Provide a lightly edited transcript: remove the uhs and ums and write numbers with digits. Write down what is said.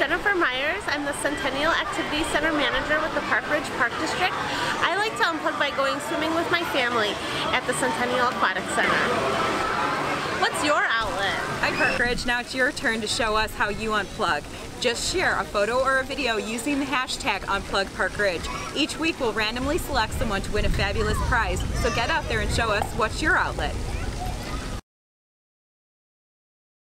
Jennifer Myers. I'm the Centennial Activity Center Manager with the Park Ridge Park District. I like to unplug by going swimming with my family at the Centennial Aquatic Center. What's your outlet? Hi Park Ridge, now it's your turn to show us how you unplug. Just share a photo or a video using the hashtag Unplug Park Ridge. Each week we'll randomly select someone to win a fabulous prize, so get out there and show us what's your outlet.